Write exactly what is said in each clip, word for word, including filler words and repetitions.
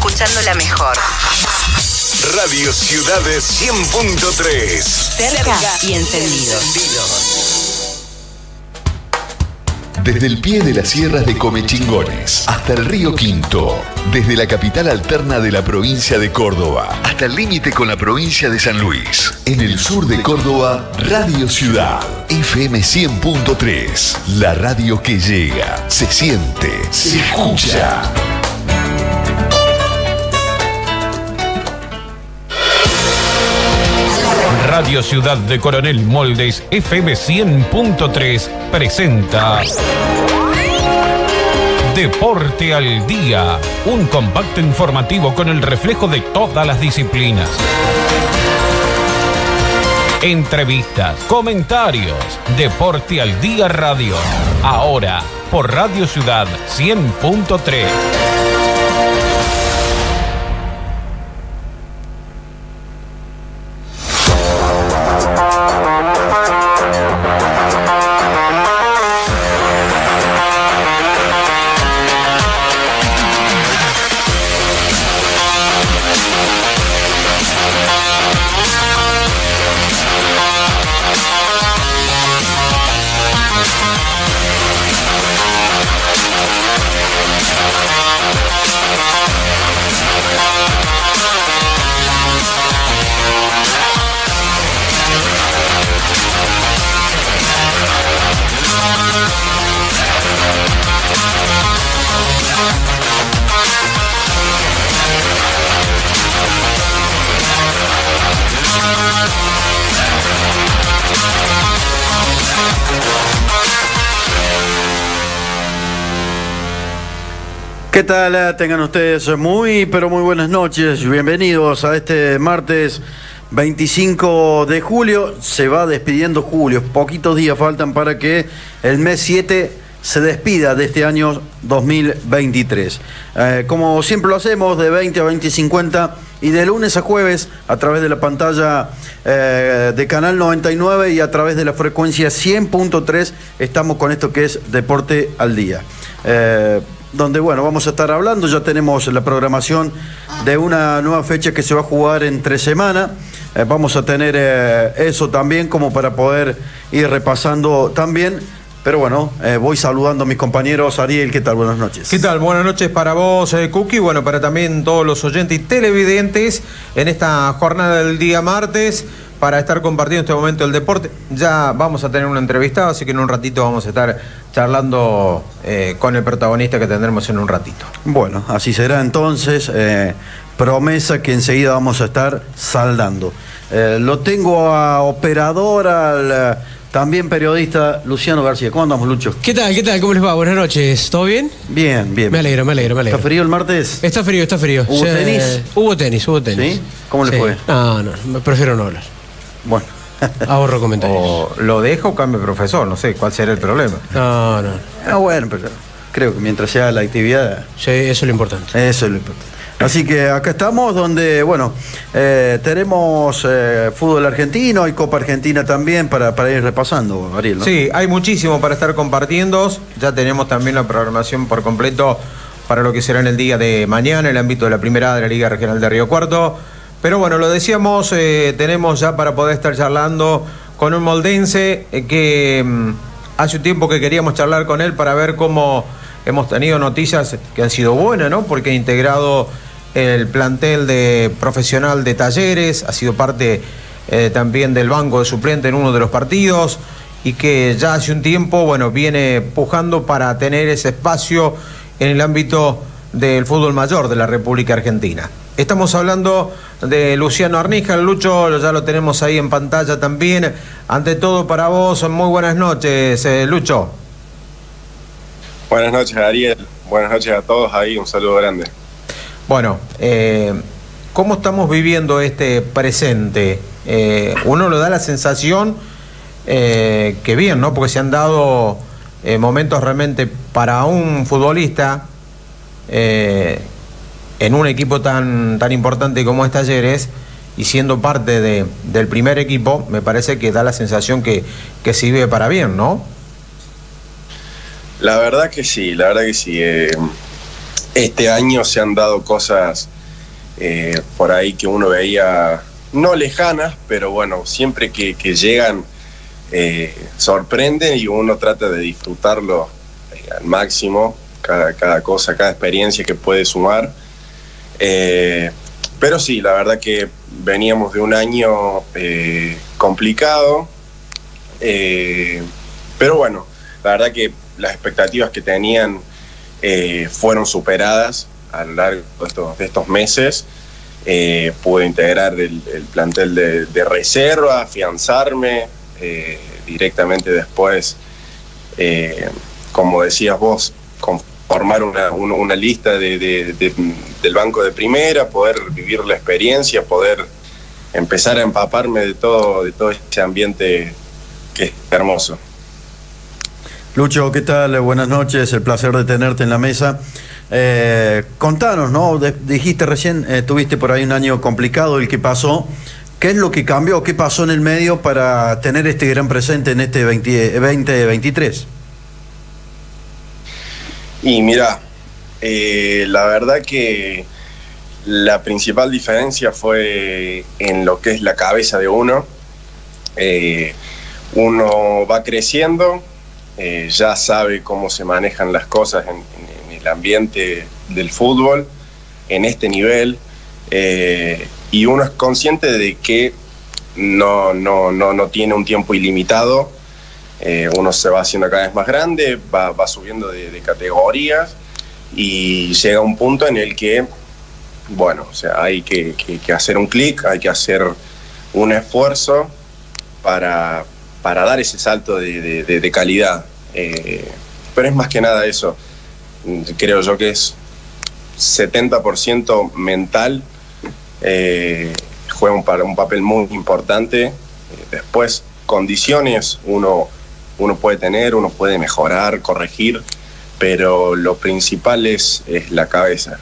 escuchando la mejor. Radio Ciudad cien punto tres. Cerca y encendido. Desde el pie de las sierras de Comechingones hasta el río Quinto, desde la capital alterna de la provincia de Córdoba hasta el límite con la provincia de San Luis. En el sur de Córdoba, Radio Ciudad, F M cien punto tres. La radio que llega, se siente, se escucha. Radio Ciudad de Coronel Moldes, F M cien punto tres, presenta Deporte al Día, un compacto informativo con el reflejo de todas las disciplinas. Entrevistas, comentarios, Deporte al Día Radio, ahora por Radio Ciudad cien punto tres. ¿Qué tal? Tengan ustedes muy, pero muy buenas noches. Bienvenidos a este martes veinticinco de julio. Se va despidiendo julio. Poquitos días faltan para que el mes siete se despida de este año dos mil veintitrés. Eh, como siempre lo hacemos, de veinte a veinte y cincuenta y de lunes a jueves a través de la pantalla eh, de Canal noventa y nueve y a través de la frecuencia cien punto tres estamos con esto que es Deporte al Día. Eh, donde, bueno, vamos a estar hablando, ya tenemos la programación de una nueva fecha que se va a jugar entre semana. Eh, vamos a tener eh, eso también como para poder ir repasando también. Pero bueno, eh, voy saludando a mis compañeros. Ariel, ¿qué tal? Buenas noches. ¿Qué tal? Buenas noches para vos, eh, Cookie. Bueno, para también todos los oyentes y televidentes en esta jornada del día martes, para estar compartiendo este momento el deporte. Ya vamos a tener una entrevista, así que en un ratito vamos a estar charlando eh, con el protagonista que tendremos en un ratito. Bueno, así será entonces. Eh, promesa que enseguida vamos a estar saldando. Eh, lo tengo a operador, al también periodista Luciano García. ¿Cómo andamos, Lucho? ¿Qué tal? ¿Qué tal? ¿Cómo les va? Buenas noches. ¿Todo bien? Bien, bien. Me alegro, me alegro, me alegro. ¿Está frío el martes? Está frío, está frío. ¿Hubo ya, tenis? Eh, hubo tenis, hubo tenis. ¿Sí? ¿Cómo le sí. fue? No, no, me prefiero no hablar. Bueno. Ahorro comentarios. O lo dejo o cambio de profesor, no sé cuál será el problema. No, no. Ah, bueno, pero creo que mientras sea la actividad... Sí, eso es lo importante. Eso es lo importante. Así que acá estamos donde, bueno, eh, tenemos eh, fútbol argentino y Copa Argentina también para, para ir repasando, Ariel, ¿no? Sí, hay muchísimo para estar compartiendo. Ya tenemos también la programación por completo para lo que será en el día de mañana, en el ámbito de la primera de la Liga Regional de Río Cuarto. Pero bueno, lo decíamos, eh, tenemos ya para poder estar charlando con un moldense eh, que mm, hace un tiempo que queríamos charlar con él para ver cómo hemos tenido noticias que han sido buenas, ¿no? Porque ha integrado el plantel de profesional de Talleres, ha sido parte eh, también del banco de suplente en uno de los partidos y que ya hace un tiempo, bueno, viene pujando para tener ese espacio en el ámbito del fútbol mayor de la República Argentina. Estamos hablando de Luciano Arníjar. Lucho, ya lo tenemos ahí en pantalla también. Ante todo para vos, muy buenas noches, eh, Lucho. Buenas noches, Ariel. Buenas noches a todos ahí, un saludo grande. Bueno, eh, ¿cómo estamos viviendo este presente? Eh, uno le da la sensación eh, que bien, ¿no? Porque se han dado eh, momentos realmente para un futbolista eh, en un equipo tan, tan importante como es Talleres y siendo parte de, del primer equipo, me parece que da la sensación que, que se vive para bien, ¿no? La verdad que sí, la verdad que sí. Eh, este año se han dado cosas eh, por ahí que uno veía no lejanas, pero bueno, siempre que, que llegan eh, sorprenden y uno trata de disfrutarlo eh, al máximo, cada, cada cosa, cada experiencia que puede sumar. Eh, pero sí, la verdad que veníamos de un año eh, complicado, eh, pero bueno, la verdad que las expectativas que tenían eh, fueron superadas a lo largo de estos, de estos meses. Eh, pude integrar el, el plantel de, de reserva, afianzarme eh, directamente después, eh, como decías vos, conformar una, una, una lista de, de, de, del banco de primera, poder vivir la experiencia, poder empezar a empaparme de todo, de todo este ambiente que es hermoso. Lucho, ¿qué tal? Buenas noches, el placer de tenerte en la mesa. Eh, contanos, ¿no? De, dijiste recién, eh, tuviste por ahí un año complicado el que pasó. ¿Qué es lo que cambió? ¿Qué pasó en el medio para tener este gran presente en este veinte veintitrés? Y mira, eh, la verdad que la principal diferencia fue en lo que es la cabeza de uno. Eh, uno va creciendo, eh, ya sabe cómo se manejan las cosas en, en el ambiente del fútbol, en este nivel, eh, y uno es consciente de que no, no, no, no tiene un tiempo ilimitado. Eh, uno se va haciendo cada vez más grande, va, va subiendo de, de categorías y llega a un punto en el que, bueno, o sea, hay que, que, que hacer un clic, hay que hacer un esfuerzo para, para dar ese salto de, de, de, de calidad. Eh, pero es más que nada eso, creo yo que es setenta por ciento mental, eh, juega un, un papel muy importante. Eh, después, condiciones, uno... uno puede tener, uno puede mejorar, corregir, pero lo principal es, es la cabeza.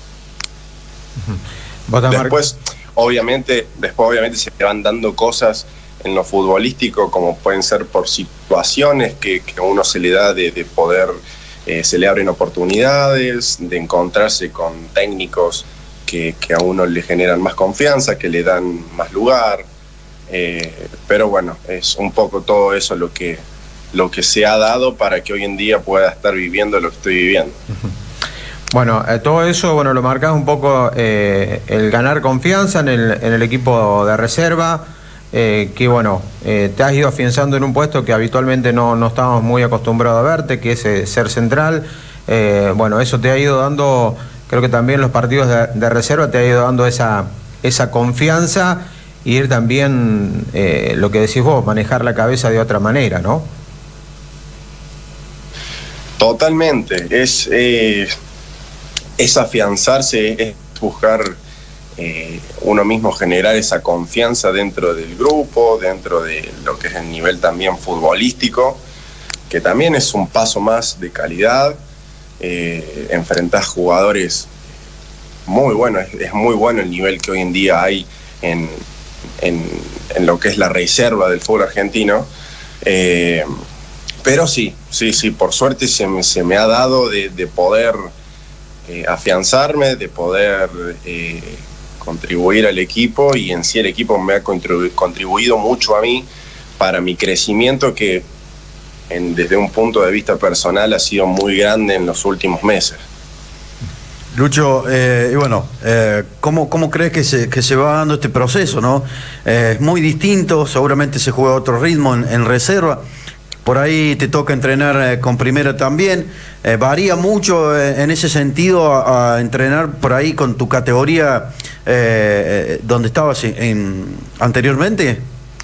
Después, obviamente, después obviamente se van dando cosas en lo futbolístico, como pueden ser por situaciones que, que a uno se le da de, de poder, eh, se le abren oportunidades, de encontrarse con técnicos que, que a uno le generan más confianza, que le dan más lugar. Eh, pero bueno, es un poco todo eso lo que lo que se ha dado para que hoy en día pueda estar viviendo lo que estoy viviendo. Bueno, eh, todo eso, bueno, lo marcás un poco, eh, el ganar confianza en el, en el equipo de reserva, eh, que bueno, eh, te has ido afianzando en un puesto que habitualmente no, no estábamos muy acostumbrados a verte, que es eh, ser central. Eh, bueno, eso te ha ido dando, creo que también los partidos de, de reserva te ha ido dando esa, esa confianza, y ir también, eh, lo que decís vos, manejar la cabeza de otra manera, ¿no? Totalmente, es, eh, es afianzarse, es buscar eh, uno mismo generar esa confianza dentro del grupo, dentro de lo que es el nivel también futbolístico, que también es un paso más de calidad. Eh, enfrentás jugadores muy buenos, es, es muy bueno el nivel que hoy en día hay en, en, en lo que es la reserva del fútbol argentino. Eh, Pero sí, sí, sí, por suerte se me, se me ha dado de, de poder eh, afianzarme, de poder eh, contribuir al equipo, y en sí el equipo me ha contribu contribuido mucho a mí para mi crecimiento, que en, desde un punto de vista personal ha sido muy grande en los últimos meses. Lucho, eh, y bueno, eh, ¿cómo, ¿cómo crees que se, que se va dando este proceso, no? Eh, es muy distinto, seguramente se juega a otro ritmo en, en reserva. Por ahí te toca entrenar eh, con primera también. Eh, ¿Varía mucho eh, en ese sentido a, a entrenar por ahí con tu categoría eh, donde estabas en, en, anteriormente?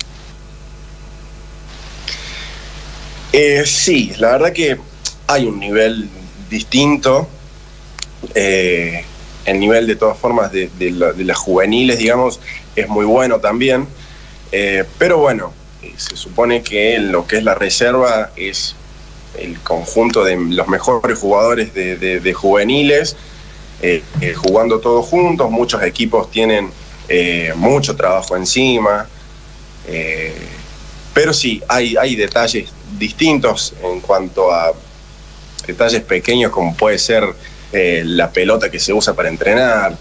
Eh, sí, la verdad que hay un nivel distinto. Eh, el nivel de todas formas de, de, la, de las juveniles, digamos, es muy bueno también. Eh, pero bueno, se supone que lo que es la reserva es el conjunto de los mejores jugadores de, de, de juveniles, eh, eh, jugando todos juntos. Muchos equipos tienen eh, mucho trabajo encima, eh, pero sí, hay, hay detalles distintos en cuanto a detalles pequeños, como puede ser eh, la pelota que se usa para entrenar,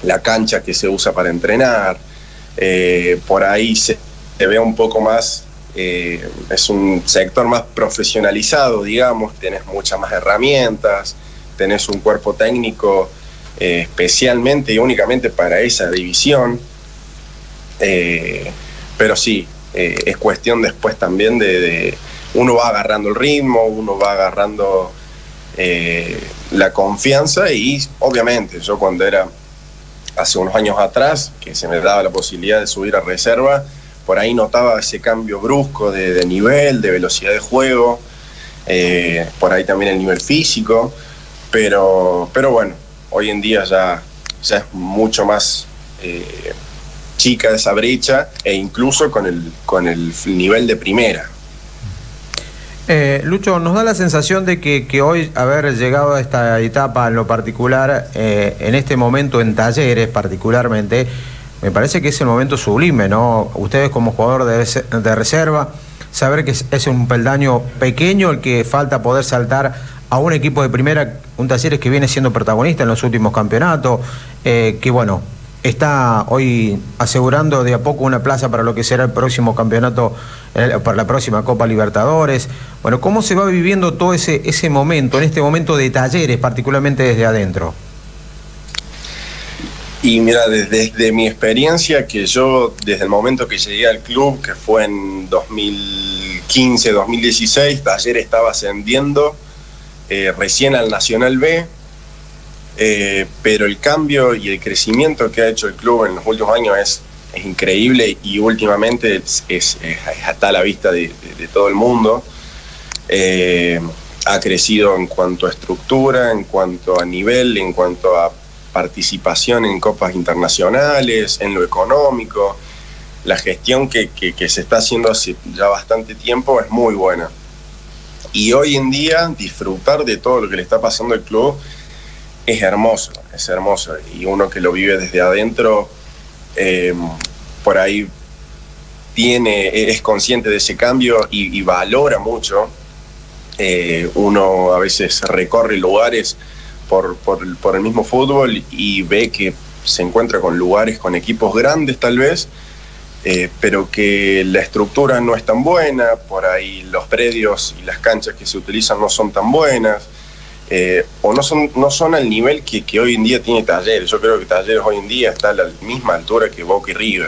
la cancha que se usa para entrenar, eh, por ahí se, se ve un poco más, eh, es un sector más profesionalizado, digamos, tenés muchas más herramientas, tenés un cuerpo técnico eh, especialmente y únicamente para esa división, eh, pero sí, eh, es cuestión después también de, de, uno va agarrando el ritmo, uno va agarrando eh, la confianza y obviamente yo cuando era hace unos años atrás, que se me daba la posibilidad de subir a reserva, por ahí notaba ese cambio brusco de, de nivel, de velocidad de juego, eh, por ahí también el nivel físico, pero, pero bueno, hoy en día ya, ya es mucho más eh, chica esa brecha e incluso con el, con el nivel de primera. Eh, Lucho, nos da la sensación de que, que hoy haber llegado a esta etapa en lo particular, eh, en este momento en Talleres particularmente, me parece que es el momento sublime, ¿no? Ustedes como jugador de, de reserva, saber que es, es un peldaño pequeño el que falta poder saltar a un equipo de primera, un Talleres que viene siendo protagonista en los últimos campeonatos, eh, que bueno, está hoy asegurando de a poco una plaza para lo que será el próximo campeonato, eh, para la próxima Copa Libertadores. Bueno, ¿cómo se va viviendo todo ese, ese momento, en este momento de Talleres, particularmente desde adentro? Y mira, desde, desde mi experiencia, que yo desde el momento que llegué al club, que fue en dos mil quince, dos mil dieciséis, Talleres estaba ascendiendo eh, recién al Nacional B, eh, pero el cambio y el crecimiento que ha hecho el club en los últimos años es, es increíble y últimamente es, es, es hasta a la vista de, de, de todo el mundo. Eh, ha crecido en cuanto a estructura, en cuanto a nivel, en cuanto a participación en copas internacionales, en lo económico. La gestión que, que, que se está haciendo hace ya bastante tiempo es muy buena. Y hoy en día disfrutar de todo lo que le está pasando al club es hermoso, es hermoso. Y uno que lo vive desde adentro, eh, por ahí tiene, es consciente de ese cambio y, y valora mucho. Eh, uno a veces recorre lugares Por, por, por el mismo fútbol y ve que se encuentra con lugares, con equipos grandes tal vez, eh, pero que la estructura no es tan buena, por ahí los predios y las canchas que se utilizan no son tan buenas, eh, o no son, no son al nivel que, que hoy en día tiene Talleres. Yo creo que Talleres hoy en día está a la misma altura que Boca y River.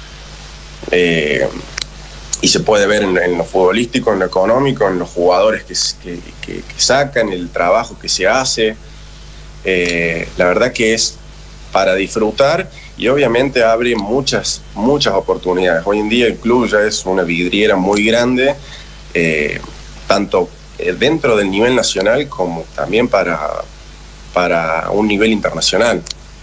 Eh, y se puede ver en, en lo futbolístico, en lo económico, en los jugadores que, que, que, que sacan, el trabajo que se hace. Eh, la verdad que es para disfrutar y obviamente abre muchas, muchas oportunidades. Hoy en día el club ya es una vidriera muy grande, eh, tanto dentro del nivel nacional como también para, para un nivel internacional.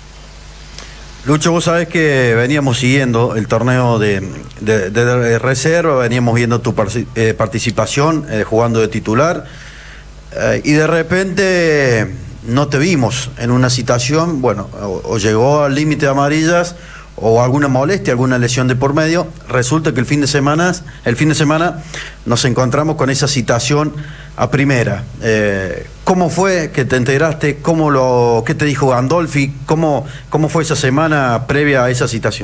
Lucho, vos sabés que veníamos siguiendo el torneo de, de, de reserva, veníamos viendo tu eh, participación eh, jugando de titular eh, y de repente no te vimos en una situación, bueno, o, o llegó al límite de amarillas o alguna molestia, alguna lesión de por medio. Resulta que el fin de semana, el fin de semana nos encontramos con esa situación a primera. Eh, ¿Cómo fue que te enteraste? ¿Cómo lo, qué te dijo Gandolfi? ¿Cómo, cómo fue esa semana previa a esa situación?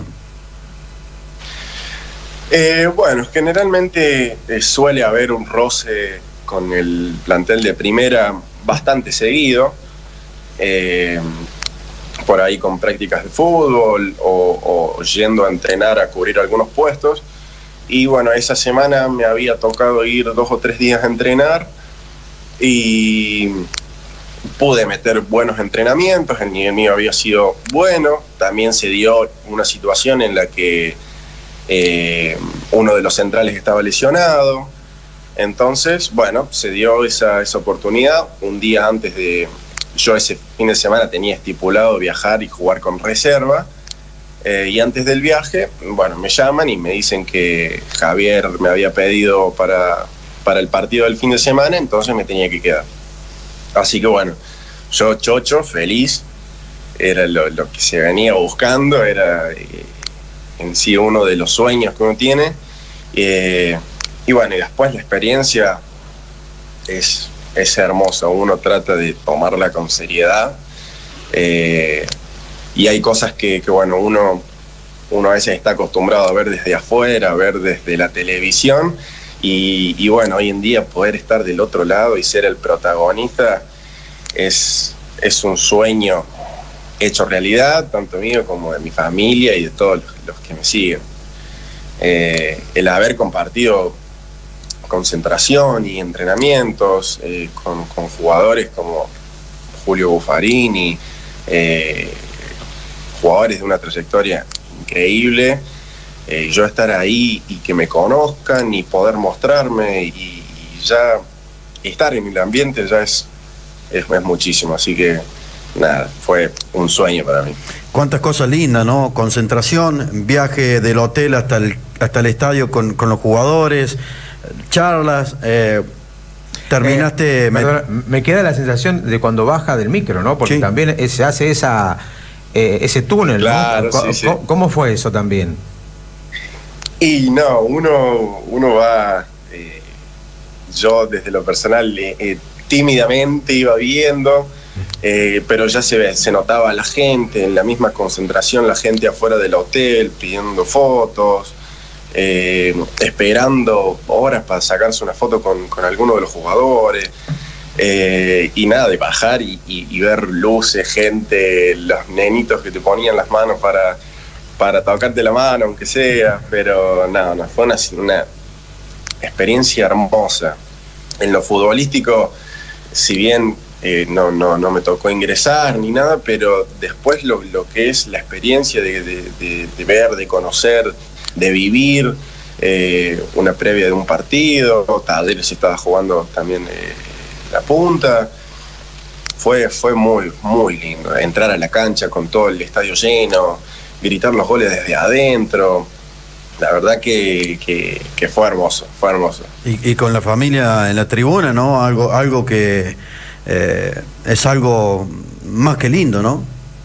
Eh, bueno, generalmente eh, suele haber un roce con el plantel de primera bastante seguido. Eh, por ahí con prácticas de fútbol o, o yendo a entrenar a cubrir algunos puestos y bueno, esa semana me había tocado ir dos o tres días a entrenar y pude meter buenos entrenamientos, el nivel mío había sido bueno, también se dio una situación en la que eh, uno de los centrales estaba lesionado, entonces bueno, se dio esa, esa oportunidad un día antes de... Yo ese fin de semana tenía estipulado viajar y jugar con reserva eh, y antes del viaje, bueno, me llaman y me dicen que Javier me había pedido para, para el partido del fin de semana, entonces me tenía que quedar. Así que bueno, yo chocho, feliz, era lo, lo que se venía buscando, era eh, en sí uno de los sueños que uno tiene. Eh, y bueno, y después la experiencia es... es hermoso, uno trata de tomarla con seriedad eh, y hay cosas que, que bueno, uno, uno a veces está acostumbrado a ver desde afuera, a ver desde la televisión, y, y bueno, hoy en día poder estar del otro lado y ser el protagonista es, es un sueño hecho realidad, tanto mío como de mi familia y de todos los, los que me siguen. Eh, el haber compartido concentración y entrenamientos eh, con, con jugadores como Julio Buffarini, eh, jugadores de una trayectoria increíble, eh, yo estar ahí y que me conozcan y poder mostrarme y, y ya estar en el ambiente ya es, es, es muchísimo, así que nada, fue un sueño para mí. Cuántas cosas lindas, ¿no? Concentración, viaje del hotel hasta el, hasta el estadio con, con los jugadores, charlas, eh, terminaste... Eh, me... perdona, me queda la sensación de cuando baja del micro, ¿no? Porque sí, también se hace esa eh, ese túnel, claro, ¿no? Sí, sí. ¿Cómo, ¿Cómo fue eso también? Y no, uno, uno va... Eh, yo desde lo personal eh, tímidamente iba viendo... Eh, pero ya se ve, se notaba la gente, en la misma concentración, la gente afuera del hotel pidiendo fotos, eh, esperando horas para sacarse una foto con, con alguno de los jugadores, eh, y nada, de bajar y, y, y ver luces, gente, los nenitos que te ponían las manos para, para tocarte la mano, aunque sea, pero no, no fue una, una experiencia hermosa. En lo futbolístico, si bien Eh, no, no, no me tocó ingresar ni nada, pero después lo, lo que es la experiencia de, de, de, de ver, de conocer, de vivir eh, una previa de un partido, Talleres estaba jugando también eh, la punta, fue, fue muy, muy lindo, entrar a la cancha con todo el estadio lleno, gritar los goles desde adentro, la verdad que, que, que fue hermoso, fue hermoso. Y, y con la familia en la tribuna, ¿no? Algo, algo que... Eh, es algo más que lindo, ¿no?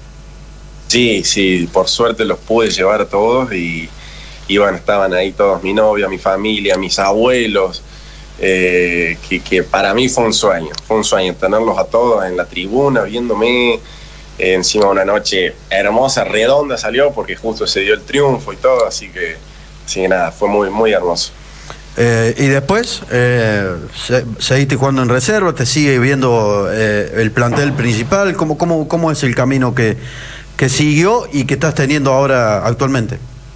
Sí, sí, por suerte los pude llevar a todos y, y bueno, estaban ahí todos, mi novia, mi familia, mis abuelos, eh, que, que para mí fue un sueño, fue un sueño tenerlos a todos en la tribuna, viéndome, eh, encima una noche hermosa, redonda salió, porque justo se dio el triunfo y todo, así que, así que nada, fue muy, muy hermoso. Eh, y después, eh, se, seguiste jugando en reserva, te sigue viendo eh, el plantel principal. ¿Cómo, cómo, cómo es el camino que, que siguió y que estás teniendo ahora actualmente?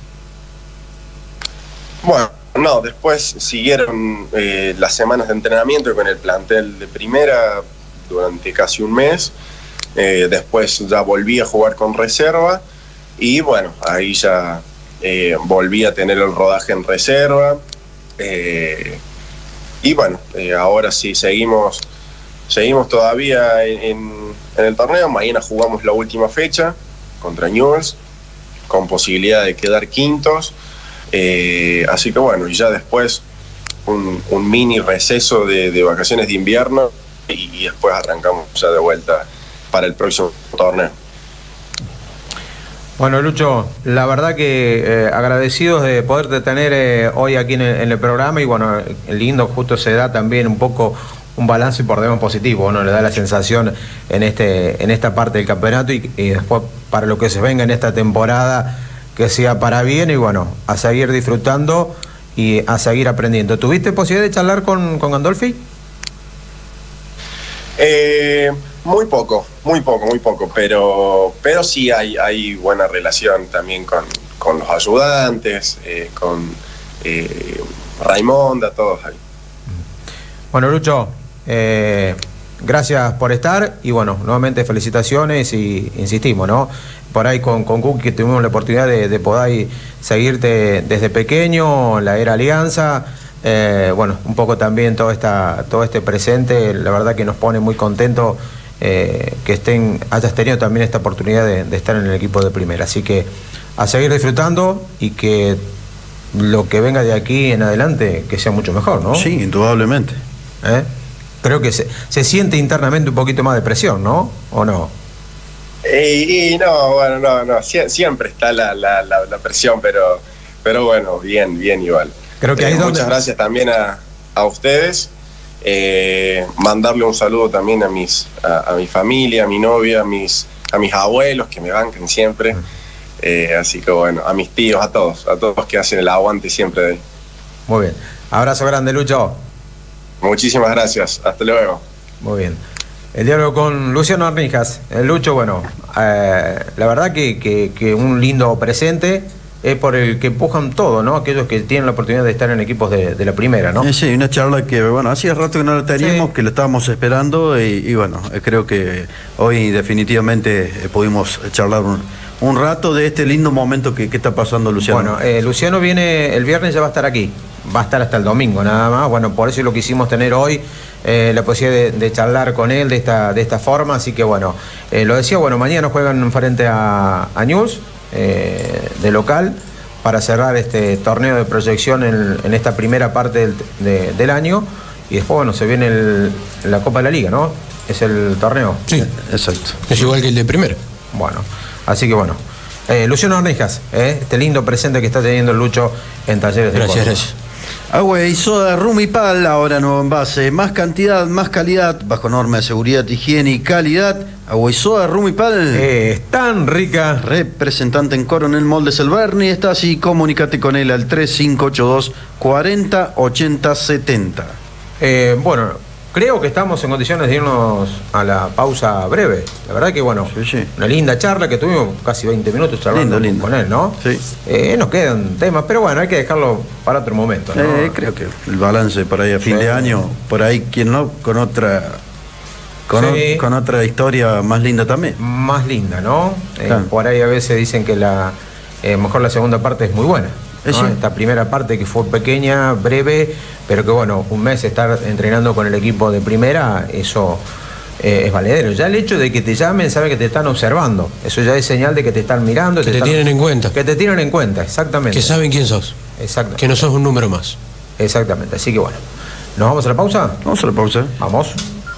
Bueno, no, después siguieron eh, las semanas de entrenamiento con el plantel de primera durante casi un mes. Eh, después ya volví a jugar con reserva y bueno, ahí ya eh, volví a tener el rodaje en reserva. Eh, y bueno, eh, ahora sí seguimos seguimos todavía en, en el torneo. Mañana jugamos la última fecha contra Newell's con posibilidad de quedar quintos, eh, así que bueno, y ya después un, un mini receso de, de vacaciones de invierno y, y después arrancamos ya de vuelta para el próximo torneo. Bueno, Lucho, la verdad que eh, agradecidos de poderte tener eh, hoy aquí en el, en el programa y bueno, lindo, justo se da también un poco un balance por demás positivo, ¿no? Le da la sensación en este en esta parte del campeonato y, y después para lo que se venga en esta temporada que sea para bien y bueno, a seguir disfrutando y a seguir aprendiendo. ¿Tuviste posibilidad de charlar con, con Gandolfi? Eh... Muy poco, muy poco, muy poco, pero, pero sí hay, hay buena relación también con, con los ayudantes, eh, con eh, Raimonda, todos ahí. Bueno, Lucho, eh, gracias por estar y bueno, nuevamente felicitaciones y insistimos, ¿no? Por ahí con, con Cookie tuvimos la oportunidad de, de poder seguirte desde pequeño, la era Alianza. Eh, bueno, un poco también todo, esta, todo este presente, la verdad que nos pone muy contentos. Eh, que estén, hayas tenido también esta oportunidad de, de estar en el equipo de primera, así que a seguir disfrutando y que lo que venga de aquí en adelante que sea mucho mejor, ¿no? Sí, indudablemente. ¿Eh? Creo que se, se siente internamente un poquito más de presión, ¿no? ¿O no? Y, y no, bueno, no, no, Sie siempre está la, la, la, la presión, pero, pero bueno, bien, bien igual. Creo que eh, ahí muchas donde... gracias también a, a ustedes. Eh, mandarle un saludo también a mis a, a mi familia, a mi novia, a mis a mis abuelos que me bancan siempre. Eh, así que bueno, a mis tíos, a todos, a todos que hacen el aguante siempre de ahí. Muy bien. Abrazo grande, Lucho. Muchísimas gracias. Hasta luego. Muy bien. El diálogo con Luciano Arnijas. El Lucho, bueno, eh, la verdad que, que, que un lindo presente es por el que empujan todo, ¿no? Aquellos que tienen la oportunidad de estar en equipos de, de la primera, ¿no? Eh, sí, una charla que, bueno, hacía rato que no la teníamos, sí, que la estábamos esperando y, y bueno, eh, creo que hoy definitivamente eh, pudimos charlar un, un rato de este lindo momento que, que está pasando Luciano. Bueno, eh, Luciano viene, el viernes ya va a estar aquí, va a estar hasta el domingo nada más, bueno, por eso lo quisimos tener hoy, eh, la posibilidad de, de charlar con él de esta, de esta forma, así que bueno, eh, lo decía, bueno, mañana juegan frente a, a News, eh, de local, para cerrar este torneo de proyección en, en esta primera parte del, de, del año, y después, bueno, se viene el, la Copa de la Liga, ¿no? Es el torneo. Sí, exacto. Es igual que el de primera. Bueno, así que bueno. Eh, Luciano Arnijas, eh, este lindo presente que está teniendo el Lucho en Talleres de Gracias, Córdoba. gracias. Agua y soda Rumipal, ahora nuevo envase, más cantidad, más calidad, bajo norma de seguridad, higiene y calidad. Agua y soda Rumipal. Eh, es tan rica. Representante en Coronel Moldes El Berni, está así, comunícate con él al tres cinco ocho dos, cuarenta, ochenta, setenta. Eh, bueno, creo que estamos en condiciones de irnos a la pausa breve. La verdad que, bueno, sí, sí. Una linda charla que tuvimos casi veinte minutos charlando lindo, lindo. con él, ¿no? Sí. Eh, nos quedan temas, pero bueno, hay que dejarlo para otro momento, ¿no? Eh, creo que el balance por ahí a fin sí. de año, por ahí, quien no, con otra con, sí. o, con otra historia más linda también. Más linda, ¿no? Eh, Claro. Por ahí a veces dicen que la eh, mejor la segunda parte es muy buena. ¿no? Sí. Esta primera parte que fue pequeña, breve, pero que bueno, un mes estar entrenando con el equipo de primera, eso eh, es valedero. Ya el hecho de que te llamen, saben que te están observando. Eso ya es señal de que te están mirando. Que te están- tienen en cuenta. Que te tienen en cuenta, exactamente. Que saben quién sos. Exacto. Que no sos un número más. Exactamente. Así que bueno, ¿nos vamos a la pausa? Vamos a la pausa. Vamos.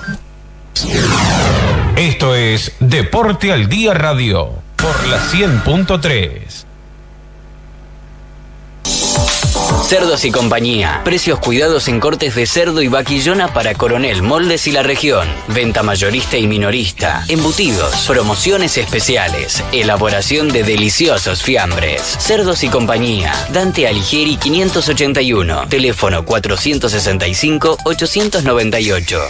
Esto es Deporte al Día Radio por la cien punto tres. Cerdos y Compañía. Precios cuidados en cortes de cerdo y vaquillona para Coronel, Moldes y la región. Venta mayorista y minorista. Embutidos. Promociones especiales. Elaboración de deliciosos fiambres. Cerdos y Compañía. Dante Alighieri quinientos ochenta y uno. Teléfono cuatrocientos sesenta y cinco, ochocientos noventa y ocho.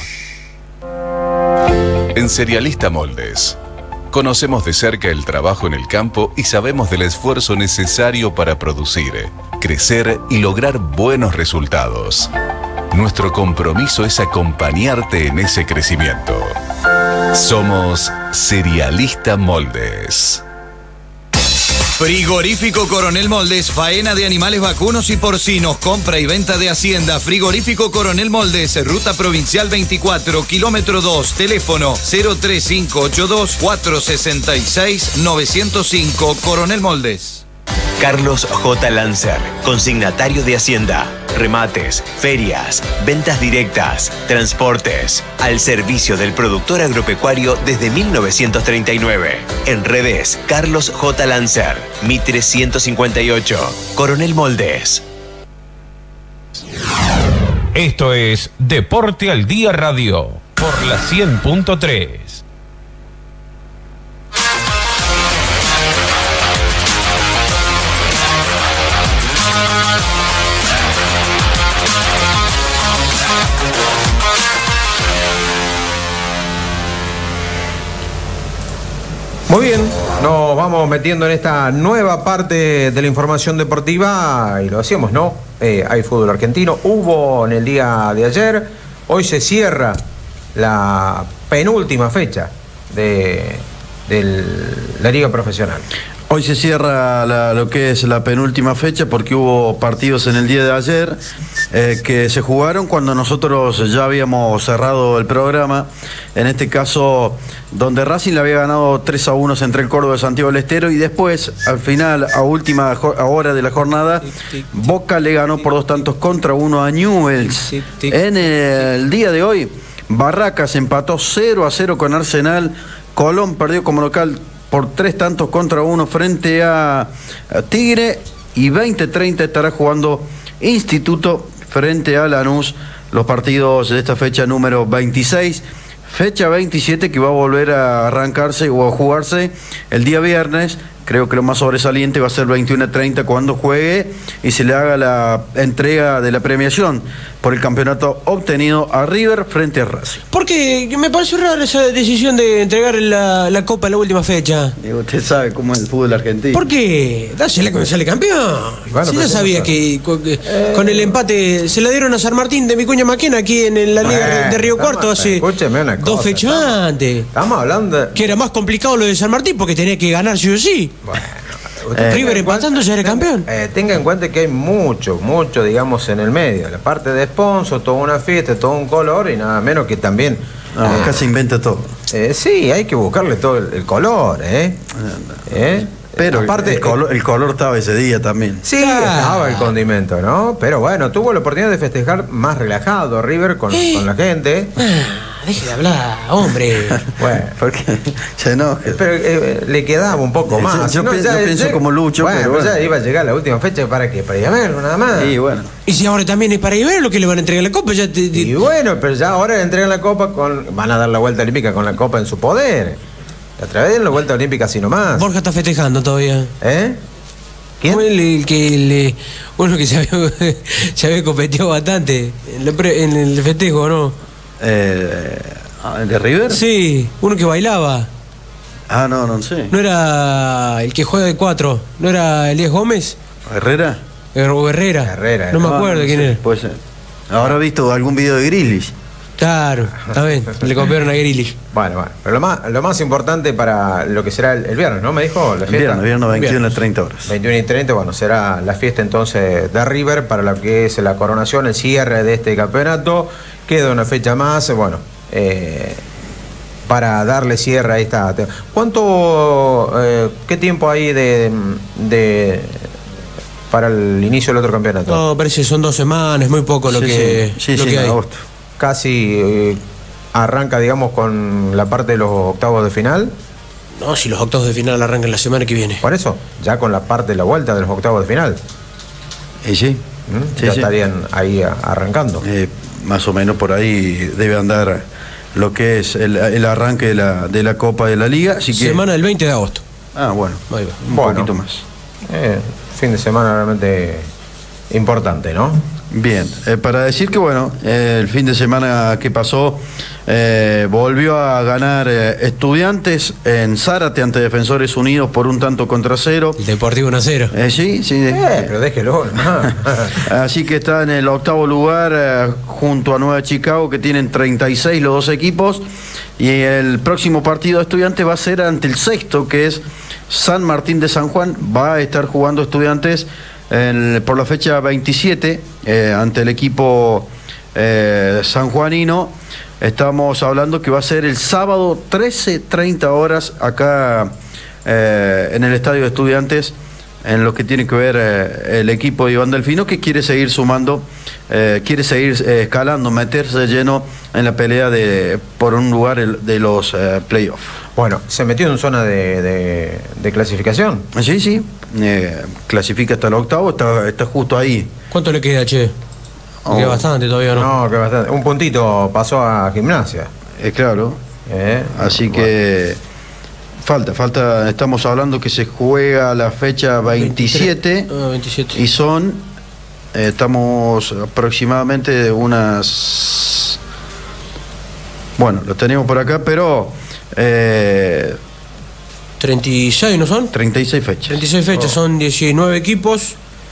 En Cerealista Moldes, conocemos de cerca el trabajo en el campo y sabemos del esfuerzo necesario para producir, crecer y lograr buenos resultados. Nuestro compromiso es acompañarte en ese crecimiento. Somos Cerealista Moldes. Frigorífico Coronel Moldes, faena de animales vacunos y porcinos, compra y venta de hacienda. Frigorífico Coronel Moldes, ruta provincial veinticuatro, kilómetro dos, teléfono cero tres cinco ocho dos, cuatro seis seis, nueve cero cinco, Coronel Moldes. Carlos J. Lancer, consignatario de Hacienda, remates, ferias, ventas directas, transportes, al servicio del productor agropecuario desde mil novecientos treinta y nueve. En redes, Carlos J. Lancer, Mitre ciento cincuenta y ocho, Coronel Moldes. Esto es Deporte al Día Radio por la cien punto tres. Muy bien, nos vamos metiendo en esta nueva parte de la información deportiva y lo decíamos, ¿no? Eh, hay fútbol argentino, hubo en el día de ayer, hoy se cierra la penúltima fecha de, de la Liga Profesional. Hoy se cierra la, lo que es la penúltima fecha porque hubo partidos en el día de ayer eh, que se jugaron cuando nosotros ya habíamos cerrado el programa. En este caso, donde Racing le había ganado tres a uno entre el Córdoba de Santiago del Estero y después, al final, a última a hora de la jornada, Boca le ganó por dos tantos contra uno a Newell's. En el día de hoy, Barracas empató cero a cero con Arsenal. Colón perdió como local por tres tantos contra uno frente a, a Tigre y veinte treinta estará jugando Instituto frente a Lanús, los partidos de esta fecha número veintiséis. Fecha veintisiete que va a volver a arrancarse o a jugarse el día viernes. Creo que lo más sobresaliente va a ser veintiuno a treinta cuando juegue y se le haga la entrega de la premiación por el campeonato obtenido a River frente a Racing. Porque me pareció rara esa decisión de entregar la, la Copa en la última fecha. Y usted sabe cómo es el fútbol argentino. ¿Por qué? Dásela cuando sale campeón. Bueno, si ya sabía que, que eh... con el empate se la dieron a San Martín de Vicuña Maquena aquí en, en la Liga bueno, de Río Cuarto hace dos fechas estamos, antes. Estamos hablando de... Que era más complicado lo de San Martín porque tenía que ganar sí o sí. Bueno, eh, River empatando ya era campeón. Eh, tenga en cuenta que hay mucho, mucho, digamos, en el medio. La parte de sponsor, toda una fiesta, todo un color y nada menos que también. No, eh, acá se inventa todo. Eh, sí, hay que buscarle todo el, el color, ¿eh? ¿Eh? Pero aparte, el, color, el color estaba ese día también. Sí, ah. estaba el condimento, ¿no? Pero bueno, tuvo la oportunidad de festejar más relajado River con, eh. con la gente. Ah, deje de hablar, hombre. Bueno, porque se enoja. Pero eh, le quedaba un poco más. Yo, no, pienso, ya, yo pienso ya, como Lucho, bueno, pero bueno. bueno. Ya iba a llegar la última fecha, ¿para qué? Para ir a verlo, nada más. Y bueno. Y si ahora también es para ir a ver lo que le van a entregar la Copa, ya te, te... Y bueno, pero ya ahora le entregan la Copa, con van a dar la vuelta olímpica con la Copa en su poder. A través de la vuelta olímpica así nomás. Borja está festejando todavía. ¿Eh? ¿Quién? El, el que el, uno que se había, se había competido bastante en, la pre, en el festejo, ¿no? Eh, ¿De River? Sí, uno que bailaba. Ah, no, no sé. ¿No era el que juega de cuatro? ¿No era Elías Gómez? ¿Herrera? O Herrera. Herrera. No me acuerdo no, no quién sé, era. Puede ser. Ahora he visto algún video de Grizzlies. Claro, está bien, le copiaron a Grealish. Bueno, bueno, pero lo más, lo más importante para lo que será el, el viernes, ¿no? Me dijo la fiesta. El viernes, viernes veintiuno a treinta horas. veintiuno y treinta, bueno, será la fiesta entonces de River para lo que es la coronación, el cierre de este campeonato. Queda una fecha más, bueno, eh, para darle cierre a esta. ¿Cuánto, eh, qué tiempo hay de, de para el inicio del otro campeonato? No, parece que son dos semanas, muy poco lo sí, que, sí, lo sí, que en hay. agosto. Casi eh, arranca, digamos, con la parte de los octavos de final. No, si los octavos de final arrancan la semana que viene. Por eso, ya con la parte de la vuelta de los octavos de final. ¿Y sí? ¿Mm? sí ya sí. estarían ahí a, arrancando. Eh, más o menos por ahí debe andar lo que es el, el arranque de la, de la Copa de la Liga. Así que... Semana del veinte de agosto. Ah, bueno, ahí va. un bueno, poquito más. Eh, fin de semana realmente importante, ¿no? Bien, eh, para decir que bueno, eh, el fin de semana que pasó eh, volvió a ganar eh, Estudiantes en Zárate ante Defensores Unidos por un tanto contra cero. El Deportivo uno a cero. Eh, sí, sí. Eh, pero déjelo. Así que está en el octavo lugar eh, junto a Nueva Chicago, que tienen treinta y seis los dos equipos. Y el próximo partido de Estudiantes va a ser ante el sexto, que es San Martín de San Juan. Va a estar jugando Estudiantes El, por la fecha veintisiete eh, ante el equipo eh, sanjuanino. Estamos hablando que va a ser el sábado trece treinta horas acá eh, en el estadio de Estudiantes, en lo que tiene que ver eh, el equipo de Iván Delfino, que quiere seguir sumando, eh, quiere seguir eh, escalando, meterse de lleno en la pelea de por un lugar el, de los eh, playoffs. Bueno, se metió en zona de, de, de clasificación. Sí, sí, eh, clasifica hasta el octavo, está, está justo ahí. ¿Cuánto le queda, che? Oh. Queda bastante todavía, ¿no? No, que bastante. Un puntito pasó a Gimnasia. Eh, claro. Eh, Así bueno. que falta, falta, estamos hablando que se juega la fecha veintisiete, Ah, veintisiete. y son, eh, estamos aproximadamente de unas, bueno, lo tenemos por acá, pero eh, treinta y seis, ¿no son? treinta y seis fechas. treinta y seis fechas, Oh. son diecinueve equipos.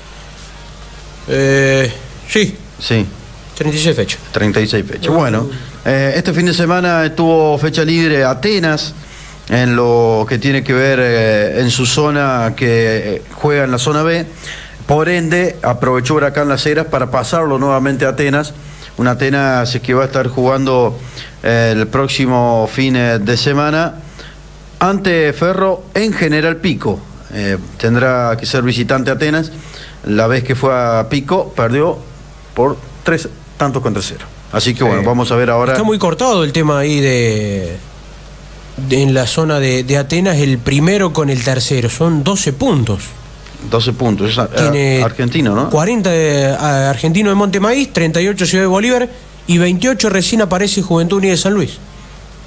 Eh, sí, Sí, treinta y seis fechas. treinta y seis fechas. Bueno, eh, este fin de semana estuvo fecha libre Atenas, en lo que tiene que ver eh, en su zona, que eh, juega en la zona B. Por ende, aprovechó Huracán Las Heras para pasarlo nuevamente a Atenas. Un Atenas que va a estar jugando eh, el próximo fin de semana ante Ferro en General Pico. Eh, tendrá que ser visitante Atenas. La vez que fue a Pico, perdió por tres tantos contra cero. Así que bueno, Sí. vamos a ver ahora. Está muy cortado el tema ahí de, de en la zona de, de Atenas, el primero con el tercero. Son doce puntos. doce puntos. Es a- Tiene argentino, ¿no? cuarenta de, a, Argentino de Monte Maíz, treinta y ocho Ciudad de Bolívar y veintiocho recién aparece Juventud Unida de San Luis.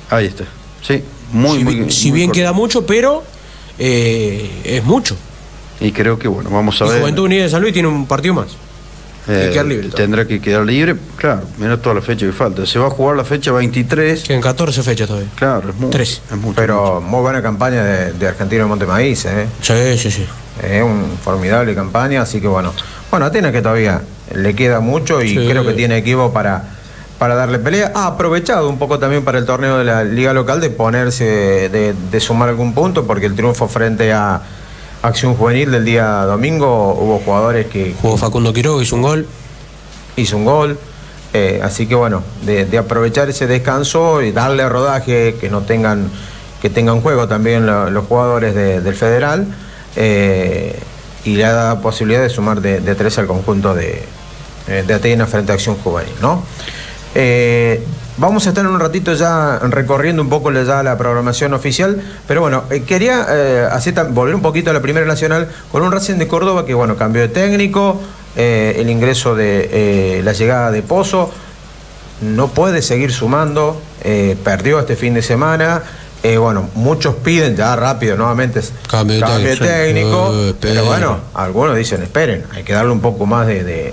Ahí está. Sí, muy, si, muy Si muy bien corto. queda mucho, pero eh, es mucho. Y creo que, bueno, vamos a y ver. Juventud Unida de San Luis tiene un partido más. Eh, que quedar libre tendrá que quedar libre, claro, mira toda la fecha que falta. Se va a jugar la fecha veintitrés. Quedan catorce fechas todavía. Claro, es mucho. trece. Es mucho, Pero mucho. muy buena campaña de, de Argentino de Montemaíz, ¿eh? Sí, sí, sí. Es una formidable campaña, así que bueno. Bueno, Atenas que todavía le queda mucho y Sí. creo que tiene equipo para, para darle pelea. Ha aprovechado un poco también para el torneo de la Liga Local de ponerse, de, de sumar algún punto, porque el triunfo frente a Acción Juvenil del día domingo hubo jugadores que... Jugó Facundo Quiroga, hizo un gol. Hizo un gol. Eh, así que bueno, de, de aprovechar ese descanso y darle rodaje, que no tengan, que tengan juego también lo, los jugadores de, del Federal. Eh, y le da posibilidad de sumar de, de tres al conjunto de, de Atenas frente a Acción Juvenil, ¿no? Eh, vamos a estar en un ratito ya recorriendo un poco ya la programación oficial, pero bueno, eh, quería eh, así volver un poquito a la Primera Nacional con un Racing de Córdoba que bueno, cambió de técnico, eh, el ingreso de eh, la llegada de Pozo, no puede seguir sumando, eh, perdió este fin de semana. Eh, bueno, muchos piden ya rápido nuevamente Cambio de cambio de técnico. técnico, Eh, pero esperen. bueno, algunos dicen esperen, hay que darle un poco más de, de,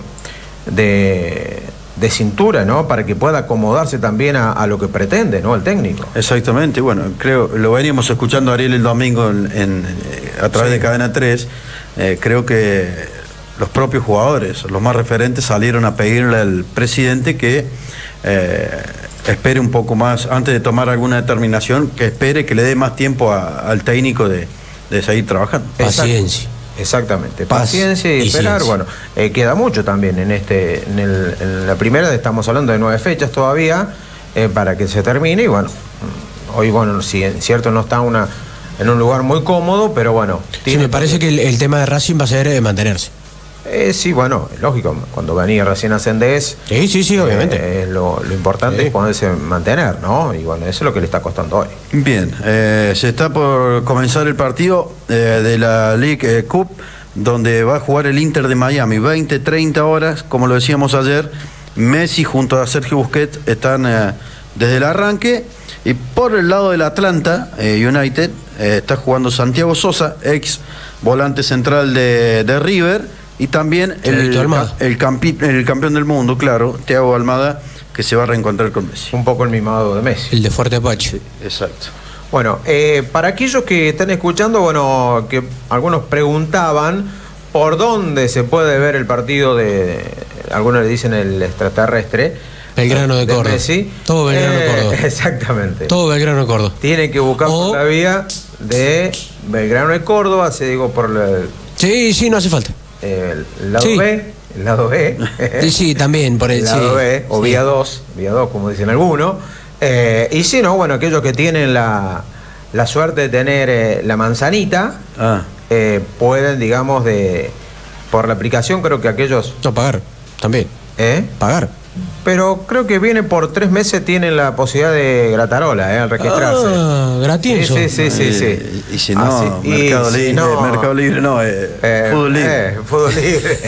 de, de cintura, ¿no? Para que pueda acomodarse también a, a lo que pretende, ¿no? El técnico. Exactamente, bueno, creo, lo veníamos escuchando a Ariel el domingo en, en, eh, a través Sí. de Cadena tres. Eh, creo que los propios jugadores, los más referentes, salieron a pedirle al presidente que eh, espere un poco más, antes de tomar alguna determinación, que espere, que le dé más tiempo a- al técnico de, de seguir trabajando. Paciencia. Exactamente, Paz paciencia y y esperar. ciencia. Bueno, eh, queda mucho también en este, en, el- en la primera, estamos hablando de nueve fechas todavía eh, para que se termine. Y bueno, hoy, bueno, si es cierto, no está una, en un lugar muy cómodo, pero bueno. Sí, tiene- me parece que el, el tema de Racing va a ser eh, mantenerse. Eh, sí, bueno, es lógico, cuando venía recién ascendés. Sí, sí, sí, obviamente. eh, lo, lo importante Sí. es poderse mantener, ¿no? Y bueno, eso es lo que le está costando hoy. Bien, eh, se está por comenzar el partido eh, de la League eh, Cup, donde va a jugar el Inter de Miami, veinte, treinta horas, como lo decíamos ayer. Messi junto a Sergio Busquets están eh, desde el arranque. Y por el lado del Atlanta eh, United eh, está jugando Santiago Sosa, ex volante central de, de River. Y también el, Thiago Almada. el, campi- el campeón del mundo, claro, Thiago Almada, que se va a reencontrar con Messi. Un poco el mimado de Messi. El de Fuerte Apache. Exacto. Bueno, eh, para aquellos que están escuchando, bueno, que algunos preguntaban por dónde se puede ver el partido de, algunos le dicen el extraterrestre. Belgrano de Córdoba. Messi. Todo Belgrano de Eh, Córdoba. Exactamente. Todo Belgrano de Córdoba. Tienen que buscar O- por la vía de Belgrano de Córdoba, se digo por el, Sí, sí, no hace falta. el lado Sí. B, el lado B. Sí, sí, también por el, el lado sí, B, o sí. vía dos, vía dos, como dicen algunos. Eh, y si no, bueno, aquellos que tienen la, la suerte de tener eh, la manzanita, Ah, eh, pueden, digamos, de por la aplicación, creo que aquellos... No, pagar. También. ¿eh? Pagar. Pero creo que viene por tres meses, tienen la posibilidad de gratarola, ¿eh? Al registrarse. Ah, gratienzo. Sí, sí, sí, sí, eh, sí. Y si no, Así- y Mercado, si Libre, no- Mercado Libre, no, eh, Eh, Fútbol Libre. eh, fútbol libre.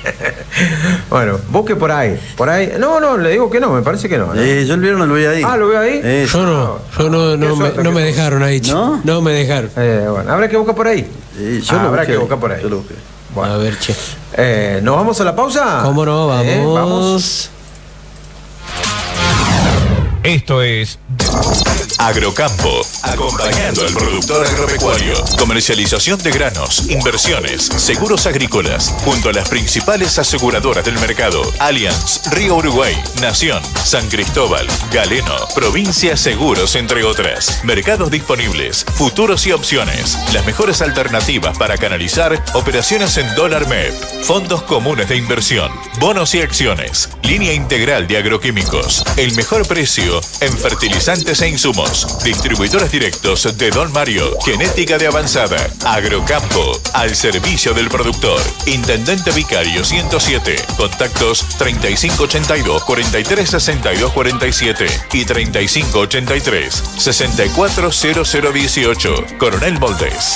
Bueno, busque por ahí. Por ahí. No, no, le digo que no, me parece que no. ¿no? Eh, yo el viernes lo vi ahí. Ah, ¿lo veo ahí? Eh, Yo no, yo no, no, Qué me, suerte no que- me dejaron ahí, che. ¿No? No me dejaron. Eh, bueno, habrá que buscar por ahí. eh, yo Ah, lo habrá busqué que ahí, buscar por ahí. yo lo busqué. Bueno. A ver, che. Eh, ¿Nos vamos a la pausa? ¿Cómo no? Vamos. Eh, vamos. Esto es Agrocampo, acompañando al productor agropecuario. Comercialización de granos, inversiones, seguros agrícolas, junto a las principales aseguradoras del mercado. Allianz, Río Uruguay, Nación, San Cristóbal, Galeno, Provincia Seguros, entre otras. Mercados disponibles, futuros y opciones. Las mejores alternativas para canalizar operaciones en dólar M E P. Fondos comunes de inversión, bonos y acciones. Línea integral de agroquímicos. El mejor precio en fertilizantes e insumos. Distribuidores directos de Don Mario. Genética de avanzada. Agrocampo. Al servicio del productor. Intendente Vicario ciento siete. Contactos treinta y cinco ochenta y dos, cuarenta y tres sesenta y dos cuarenta y siete y treinta y cinco ochenta y tres, sesenta y cuatro cero cero dieciocho. Coronel Moldes.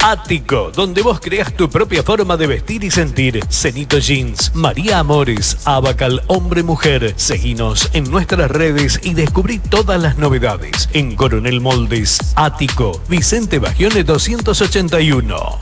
Ático, donde vos creas tu propia forma de vestir y sentir. Cenito Jeans, María Amores, Abacal Hombre Mujer. Seguinos en nuestras redes y descubrí todas las novedades. En Coronel Moldes, Ático, Vicente Bagione doscientos ochenta y uno.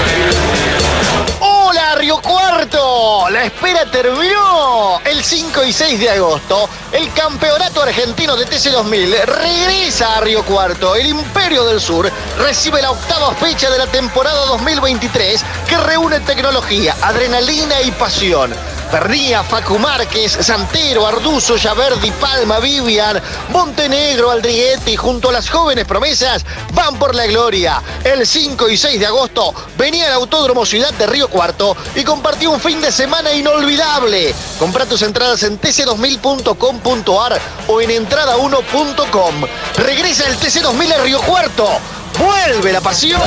¡Hola, Río Cuarto! La espera terminó. El cinco y seis de agosto, el Campeonato Argentino de T C dos mil regresa a Río Cuarto. El Imperio del Sur recibe la octava fecha de la temporada dos mil veintitrés, que reúne tecnología, adrenalina y pasión. Pernía, Facu Márquez, Santero, Arduzo, Yaverdi, Palma, Vivian, Montenegro, Aldriguetti, junto a las jóvenes promesas, van por la gloria. El cinco y seis de agosto venía al Autódromo Ciudad de Río Cuarto y compartió un fin de semana inolvidable. Comprá tus entradas en t c dos mil punto com punto a r o en entrada uno punto com. Regresa el T C dos mil a Río Cuarto. ¡Vuelve la pasión!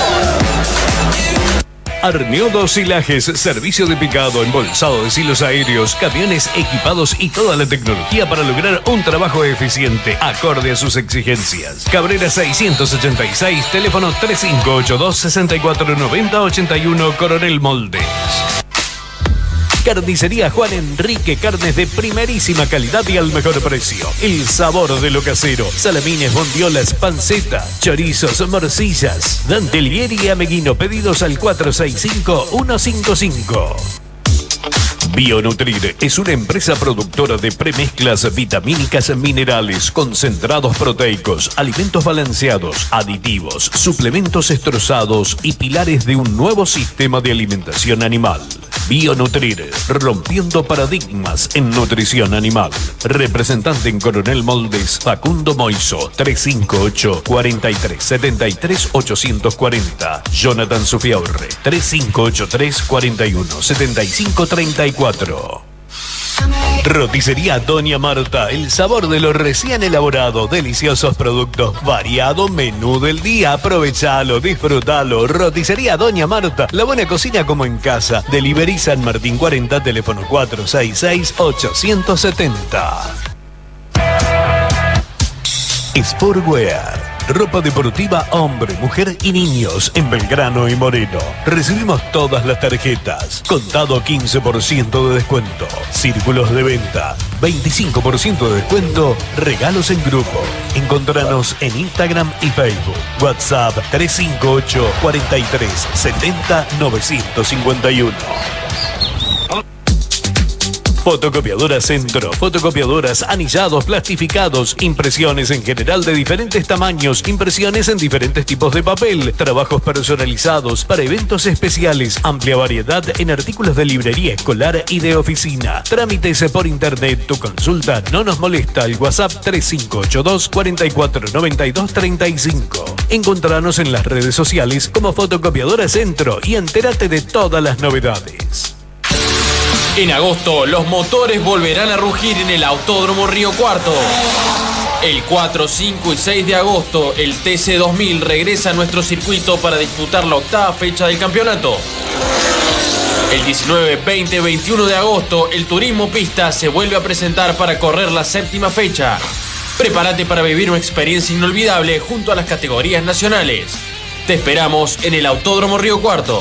Arneodo Silajes, servicio de picado, embolsado de silos aéreos, camiones equipados y toda la tecnología para lograr un trabajo eficiente, acorde a sus exigencias. Cabrera seiscientos ochenta y seis, teléfono tres cinco ocho dos, seis cuatro nueve cero ocho uno, Coronel Moldes. Carnicería Juan Enrique, carnes de primerísima calidad y al mejor precio. El sabor de lo casero. Salamines, bondiolas, panceta, chorizos, morcillas. Dantelieri y Ameguino, pedidos al cuatro seis cinco, uno cinco cinco. Bionutrir es una empresa productora de premezclas vitamínicas, minerales, concentrados proteicos, alimentos balanceados, aditivos, suplementos estrozados y pilares de un nuevo sistema de alimentación animal. Bionutrir, rompiendo paradigmas en nutrición animal. Representante en Coronel Moldes, Facundo Moiso, tres cinco ocho, cuatro tres siete tres, ocho cuatro cero. Jonathan Sufiaurre, tres cinco ocho tres, cuatro uno, siete cinco tres cuatro. Roticería Doña Marta, el sabor de lo recién elaborado, deliciosos productos, variado menú del día, aprovechalo, disfrutalo. Roticería Doña Marta, la buena cocina como en casa. Delivery San Martín cuarenta, teléfono cuatro seis seis, ocho siete cero. Sportwear. Ropa deportiva hombre, mujer y niños en Belgrano y Moreno. Recibimos todas las tarjetas. Contado quince por ciento de descuento. Círculos de venta. veinticinco por ciento de descuento. Regalos en grupo. Encontranos en Instagram y Facebook. WhatsApp tres cinco ocho, cuatro tres, siete cero, nueve cinco uno. Fotocopiadora Centro, fotocopiadoras, anillados, plastificados, impresiones en general de diferentes tamaños, impresiones en diferentes tipos de papel, trabajos personalizados para eventos especiales, amplia variedad en artículos de librería escolar y de oficina. Trámites por internet, tu consulta no nos molesta al WhatsApp tres cinco ocho dos, cuatro cuatro nueve dos tres cinco. Encontranos en las redes sociales como Fotocopiadora Centro y entérate de todas las novedades. En agosto, los motores volverán a rugir en el Autódromo Río Cuarto. El cuatro, cinco y seis de agosto, el T C dos mil regresa a nuestro circuito para disputar la octava fecha del campeonato. El diecinueve, veinte y veintiuno de agosto, el Turismo Pista se vuelve a presentar para correr la séptima fecha. Prepárate para vivir una experiencia inolvidable junto a las categorías nacionales. Te esperamos en el Autódromo Río Cuarto.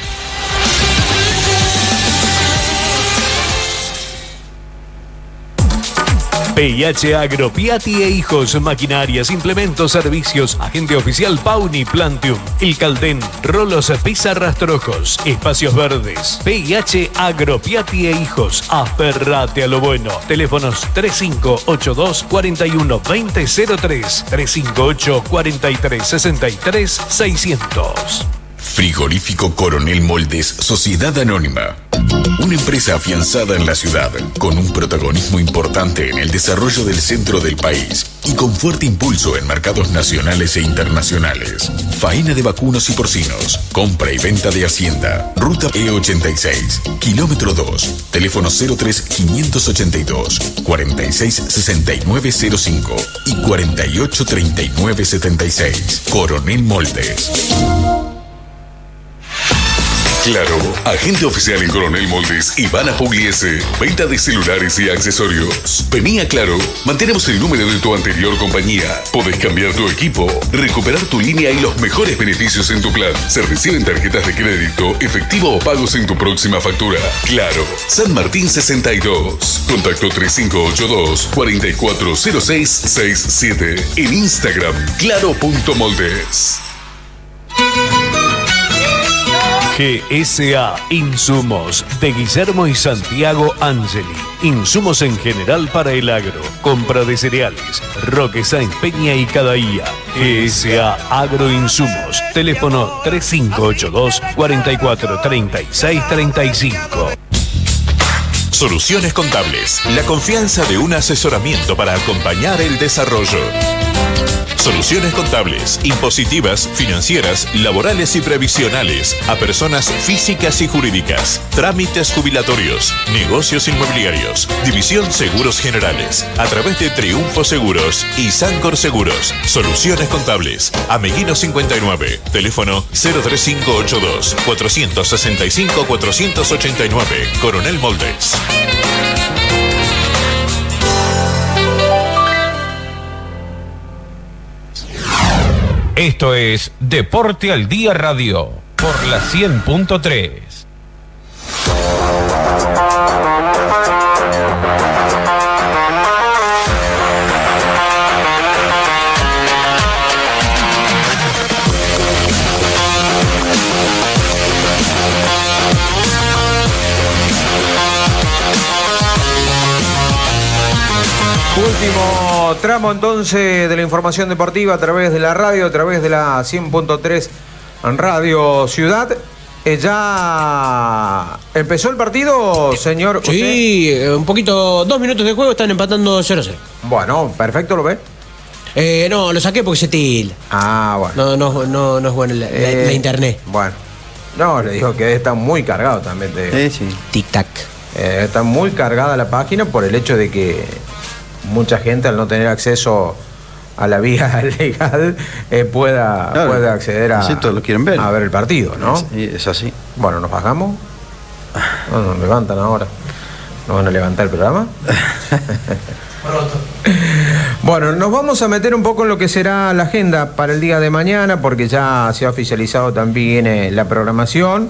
P y H Agro, Piatti e Hijos, maquinarias, implementos, servicios, agente oficial Pauni, Plantium, El Caldén, Rolos, Pizza, Rastrojos, espacios verdes. P y H Agro, Piatti e Hijos, aferrate a lo bueno. Teléfonos tres cinco ocho dos, cuatro uno, dos cero cero tres, tres cinco ocho, cuatro tres, seis tres, seiscientos. Frigorífico Coronel Moldes, Sociedad Anónima. Una empresa afianzada en la ciudad, con un protagonismo importante en el desarrollo del centro del país y con fuerte impulso en mercados nacionales e internacionales. Faena de vacunos y porcinos, compra y venta de hacienda, ruta E ochenta y seis, kilómetro dos, teléfono cero tres, cinco ocho dos, cuatro seis, seis nueve cero cinco y cuatro ocho, treinta y nueve setenta y seis. Coronel Moldes. Claro, agente oficial en Coronel Moldes, Ivana Pugliese. Venta de celulares y accesorios. Vení a Claro, mantenemos el número de tu anterior compañía. Podés cambiar tu equipo, recuperar tu línea y los mejores beneficios en tu plan. Se reciben tarjetas de crédito, efectivo o pagos en tu próxima factura. Claro, San Martín sesenta y dos. Contacto tres cinco ocho dos, cuatro cuatro cero seis seis siete. En Instagram, claro punto moldes. G S A Insumos de Guillermo y Santiago Angeli. Insumos en general para el agro. Compra de cereales. Roque Sáenz Peña y Cadaía. G S A Agroinsumos. Teléfono tres cinco ocho dos, cuatro cuatro tres seis tres cinco. Soluciones Contables. La confianza de un asesoramiento para acompañar el desarrollo. Soluciones contables, impositivas, financieras, laborales y previsionales a personas físicas y jurídicas. Trámites jubilatorios, negocios inmobiliarios, División Seguros Generales, a través de Triunfo Seguros y Sancor Seguros. Soluciones Contables, Ameguino cincuenta y nueve, teléfono cero tres cinco ocho dos, cuatro seis cinco, cuatro ocho nueve, Coronel Moldes. Esto es Deporte al Día Radio por la cien punto tres. Último tramo entonces de la información deportiva a través de la radio, a través de la cien punto tres en Radio Ciudad. Eh, ¿Ya empezó el partido, señor? Sí, ¿usted? Un poquito, dos minutos de juego, están empatando cero a cero. Bueno, perfecto, ¿lo ve? Eh, no, lo saqué porque se tilda. Ah, bueno. No, no, no, no es bueno la, eh, la, la internet. Bueno, no, le digo que está muy cargado también. De, sí, sí. Tic-tac. Eh, está muy cargada la página por el hecho de que mucha gente, al no tener acceso a la vía legal, eh, pueda, claro, pueda acceder a, sí, todos lo quieren ver. a ver el partido, ¿no? Es, es así. Bueno, ¿nos bajamos? No, nos levantan ahora. ¿Nos van a levantar el programa? Bueno, nos vamos a meter un poco en lo que será la agenda para el día de mañana, porque ya se ha oficializado también eh, la programación.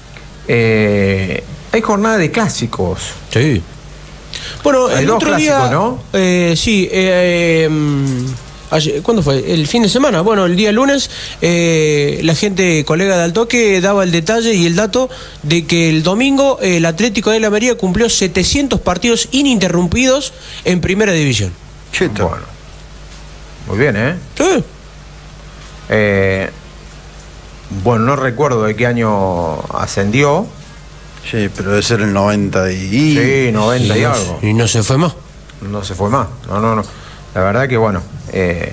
Eh, hay jornada de clásicos. Sí. Bueno, hay el dos otro clásicos, día, ¿no? Eh, sí, eh, eh, ayer, ¿cuándo fue? El fin de semana. Bueno, el día lunes, eh, la gente, colega de Altoque, daba el detalle y el dato de que el domingo eh, el Atlético de la María cumplió setecientos partidos ininterrumpidos en Primera División. Chito. Bueno. Muy bien, ¿eh? Sí. Eh, bueno, no recuerdo de qué año ascendió. Sí, pero debe ser el noventa y... Sí, noventa y, y algo. Y no se fue más. No se fue más. No, no, no. La verdad que, bueno, eh,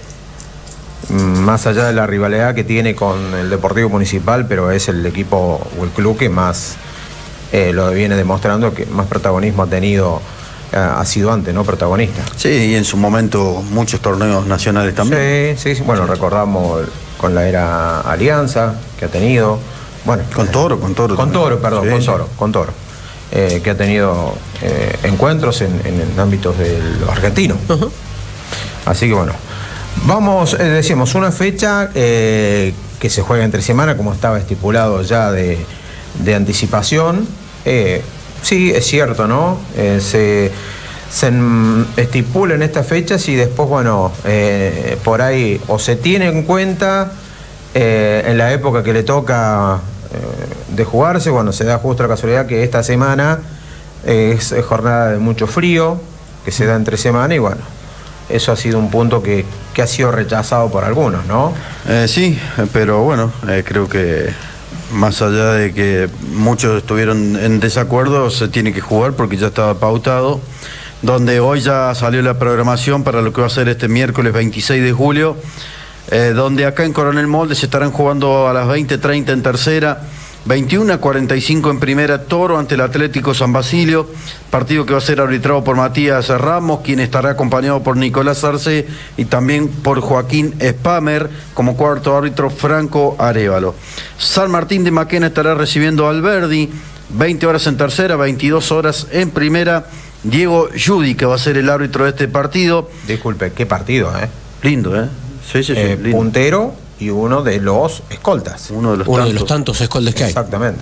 más allá de la rivalidad que tiene con el Deportivo Municipal, pero es el equipo o el club que más eh, lo viene demostrando, que más protagonismo ha tenido, eh, ha sido antes, ¿no? Protagonista. Sí, y en su momento muchos torneos nacionales también. Sí, sí, sí. Bueno, recordamos con la era Alianza que ha tenido. Bueno, con Toro, con Toro. Con también. Toro, perdón, sí, con Toro, sí. con Toro. Eh, que ha tenido eh, encuentros en, en ámbitos de los argentinos. Uh-huh. Así que bueno, vamos, eh, decíamos, una fecha eh, que se juega entre semana, como estaba estipulado ya de, de anticipación. Eh, sí, es cierto, ¿no? Eh, se, se estipula en estas fechas y después, bueno, eh, por ahí o se tiene en cuenta eh, en la época que le toca de jugarse, bueno, se da justo la casualidad que esta semana es jornada de mucho frío, que se da entre semana y bueno, eso ha sido un punto que, que ha sido rechazado por algunos, ¿no? Eh, sí, pero bueno, eh, creo que más allá de que muchos estuvieron en desacuerdo, se tiene que jugar porque ya estaba pautado, donde hoy ya salió la programación para lo que va a ser este miércoles veintiséis de julio, Eh, donde acá en Coronel Moldes se estarán jugando a las veinte treinta en tercera veintiuno a cuarenta y cinco en primera, Toro ante el Atlético San Basilio, partido que va a ser arbitrado por Matías Ramos, quien estará acompañado por Nicolás Arce y también por Joaquín Spamer, como cuarto árbitro Franco Arévalo. San Martín de Maquena estará recibiendo a Alberdi, veinte horas en tercera, veintidós horas en primera, Diego Yudi, que va a ser el árbitro de este partido. Disculpe, ¿qué partido, eh? Lindo, ¿eh? Sí, sí, sí, eh lindo. Puntero y uno de los escoltas. Uno de los, uno tantos. de los tantos escoltas que hay. Exactamente.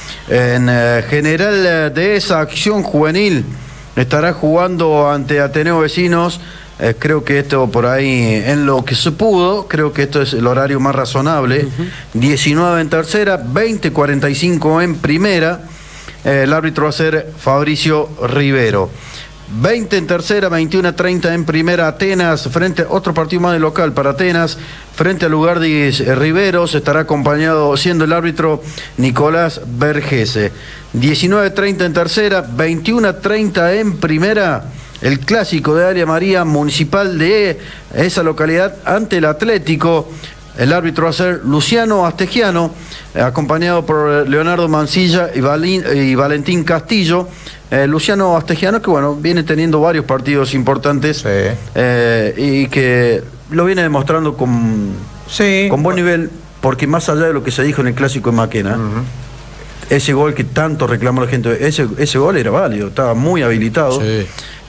En eh, general de esa acción juvenil estará jugando ante Ateneo Vecinos. Eh, creo que esto por ahí, en lo que se pudo, creo que esto es el horario más razonable. Uh-huh. diecinueve en tercera, veinte cuarenta y cinco en primera. Eh, el árbitro va a ser Fabricio Rivero. veinte en tercera, veintiuno treinta en primera, Atenas, frente otro partido más de local para Atenas, frente a Lugardis Riveros, estará acompañado, siendo el árbitro, Nicolás Vergese. diecinueve treinta en tercera, veintiuno treinta en primera, el clásico de Área María Municipal de esa localidad ante el Atlético. El árbitro va a ser Luciano Astegiano, acompañado por Leonardo Mancilla y, Valín, y Valentín Castillo. Eh, Luciano Astegiano, que bueno, viene teniendo varios partidos importantes, sí. eh, y que lo viene demostrando con, sí. con buen nivel, porque más allá de lo que se dijo en el clásico de Maquena, uh-huh. ese gol que tanto reclamó la gente, ese, ese gol era válido, estaba muy habilitado. Sí.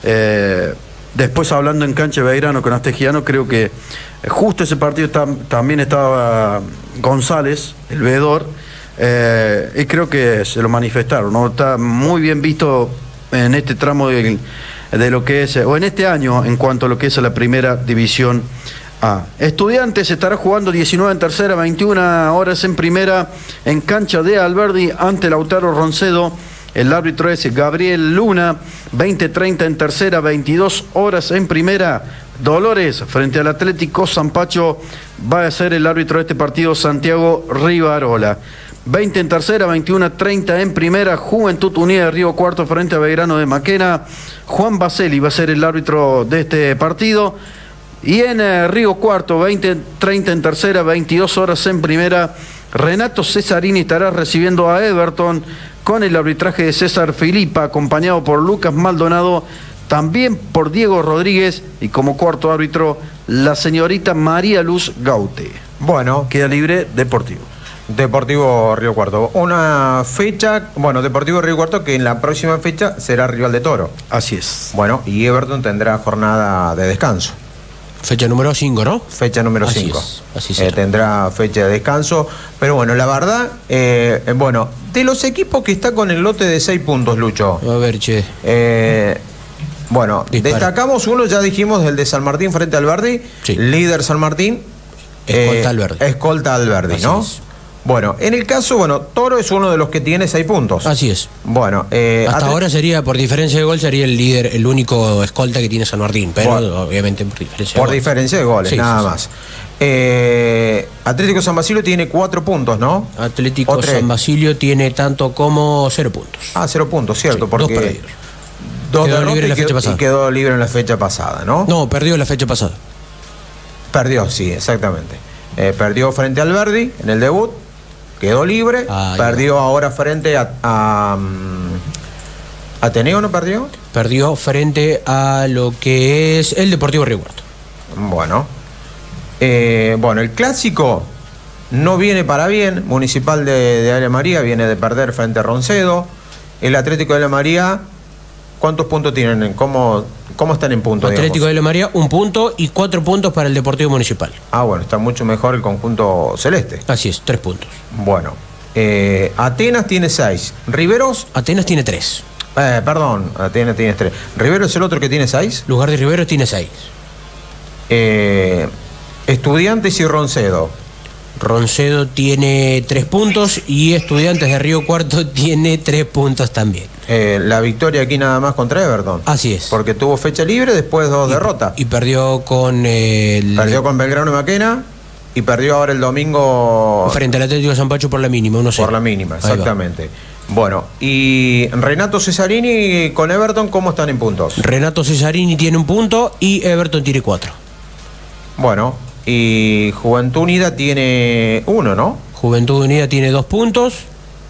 Eh, después, hablando en cancha de Belgrano con Astegiano, creo que justo ese partido tam, también estaba González, el veedor, eh, y creo que se lo manifestaron, ¿no? Está muy bien visto en este tramo de, de lo que es, o en este año, en cuanto a lo que es la primera división A. Estudiantes estará jugando diecinueve en tercera, veintiuna horas en primera, en cancha de Alberdi ante Lautaro Roncedo. El árbitro es Gabriel Luna. Veinte treinta en tercera, veintidós horas en primera, Dolores frente al Atlético Zampacho. Va a ser el árbitro de este partido Santiago Rivarola. veinte en tercera, veintiuno treinta en primera, Juventud Unida de Río Cuarto frente a Belgrano de Maquena. Juan Baseli va a ser el árbitro de este partido. Y en eh, Río Cuarto, veinte treinta en tercera, veintidós horas en primera, Renato Cesarini estará recibiendo a Everton con el arbitraje de César Filipa, acompañado por Lucas Maldonado, también por Diego Rodríguez, y como cuarto árbitro la señorita María Luz Gaute. Bueno, queda libre Deportivo. Deportivo Río Cuarto. Una fecha, bueno, Deportivo Río Cuarto, que en la próxima fecha será rival de Toro. Así es. Bueno, y Everton tendrá jornada de descanso. Fecha número cinco, ¿no? Fecha número cinco. Así es, así eh, tendrá fecha de descanso. Pero bueno, la verdad, eh, eh, bueno, de los equipos que está con el lote de seis puntos, Lucho. A ver, che. Eh, bueno, Dispara. Destacamos uno, ya dijimos, el de San Martín frente al Alberdi. Sí. Líder San Martín. Escolta eh, Alberdi. Escolta Alberdi, así ¿no? Es. Bueno, en el caso, bueno, Toro es uno de los que tiene seis puntos. Así es. Bueno, eh, hasta ahora sería, por diferencia de gol, sería el líder, el único escolta que tiene San Martín, pero bueno, obviamente por diferencia de Por goles. diferencia de goles, sí, nada sí, más. Sí. Eh, Atlético San Basilio tiene cuatro puntos, ¿no? Atlético San Basilio tiene tanto como cero puntos. Ah, cero puntos, cierto, sí, porque dos perdidos. Dos quedó libre y, la fecha quedó, pasada. y quedó libre en la fecha pasada, ¿no? No, perdió la fecha pasada. Perdió, sí, exactamente. Eh, perdió frente al Alberdi en el debut. Quedó libre, ah, perdió ya. ahora frente a, a um, Ateneo, ¿no perdió? Perdió frente a lo que es el Deportivo Río Cuarto. Bueno, eh, bueno, el clásico no viene para bien. Municipal de, de Área María viene de perder frente a Roncedo. El Atlético de Área María, ¿cuántos puntos tienen? ¿Cómo, cómo están en puntos? Atlético digamos? de Área María, un punto y cuatro puntos para el Deportivo Municipal. Ah, bueno, está mucho mejor el conjunto celeste. Así es, tres puntos. Bueno, eh, Atenas tiene seis. Riveros. Atenas tiene tres. Eh, perdón, Atenas tiene tres. ¿Riveros es el otro que tiene seis? Lugar de Riveros tiene seis. Eh, Estudiantes y Roncedo. Roncedo tiene tres puntos y Estudiantes de Río Cuarto tiene tres puntos también. Eh, la victoria aquí nada más contra Everton. Así es. Porque tuvo fecha libre, después dos y, derrotas. Y perdió con el... Perdió con Belgrano y Maquena y perdió ahora el domingo... Frente al Atlético de San Pacho por la mínima, uno cero. Por la mínima, exactamente. Bueno, y Renato Cesarini con Everton, ¿cómo están en puntos? Renato Cesarini tiene un punto y Everton tiene cuatro. Bueno, y Juventud Unida tiene uno, ¿no? Juventud Unida tiene dos puntos.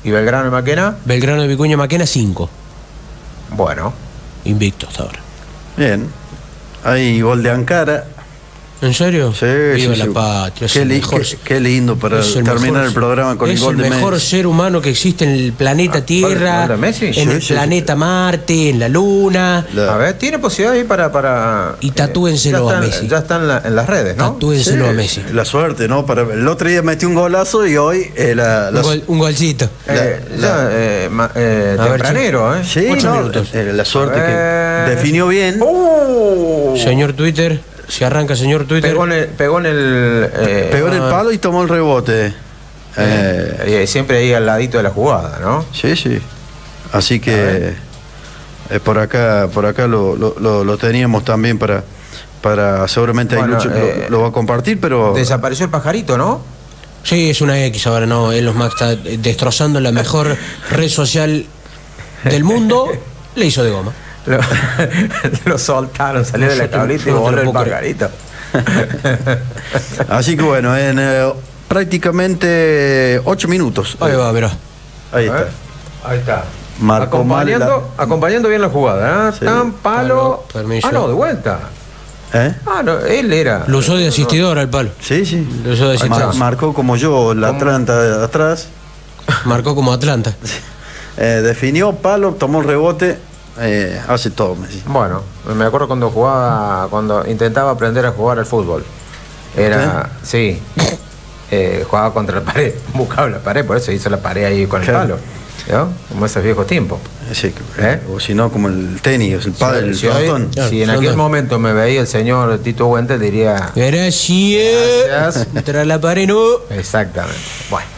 ¿Y Belgrano y Maquena? Belgrano y Vicuña Maquena cinco. Bueno. Invicto hasta ahora. Bien. Hay gol de Ankara. ¿En serio? Sí, Viva sí, la sí. patria. Qué, li qué, qué lindo para el terminar mejor, el programa con el gol de Messi. Es el mejor ser humano que existe en el planeta Tierra, ¿El de Messi? en Sí, el sí, planeta sí. Marte, en la Luna. La... A ver, tiene posibilidad ahí para... para y tatúenselo eh, a Messi. Ya están la, en las redes, ¿no? Tatúenselo sí, a Messi. La suerte, ¿no? Para, el otro día metió un golazo y hoy... Eh, la, la, un, gol, un golcito. La, eh, la, ya, eh, ma, eh, tempranero, ver, ¿eh? Sí, Ocho no, minutos. Eh, la suerte que definió bien. Uh, Señor Twitter... Si arranca, señor Twitter. Pegó en el, pegó en el, eh, pegó en el palo y tomó el rebote. Eh, eh, siempre ahí al ladito de la jugada, ¿no? Sí, sí. Así que eh, por acá, por acá lo, lo, lo, lo teníamos también para, para seguramente bueno, hay Lucho, eh, lo, lo va a compartir, pero. Desapareció el pajarito, ¿no? Sí, es una X ahora, no. Elon Musk está destrozando la mejor red social del mundo. Le hizo de goma. Lo, lo soltaron, salió de la tablita y voló el pajarito. Así que bueno, en eh, prácticamente ocho minutos. Ahí va, verá. Ahí está. Ahí está. Marcó acompañando, la... acompañando bien la jugada, ¿eh? Sí. Tan palo. Permiso. Ah, no, de vuelta. ¿Eh? Ah, no, él era. Lo usó de asistidor al palo. Sí, sí. Lo usó de asistidor. Mar marcó como yo, la Atlanta de atrás. Marcó como Atlanta. eh, definió palo, tomó el rebote. Eh, hace todo, Messi. Bueno, me acuerdo cuando jugaba, cuando intentaba aprender a jugar al fútbol. Era, ¿Eh? sí, eh, jugaba contra la pared, buscaba la pared, por eso hizo la pared ahí con el claro. palo, ¿no? Como esos viejos tiempos. Sí, ¿Eh? O si no, como el tenis, el pádel, sí, el si, bastón. hoy, si en aquel no. momento me veía el señor Tito Huente, diría... Gracias. Gracias. Tras la pared, no. Exactamente. Bueno.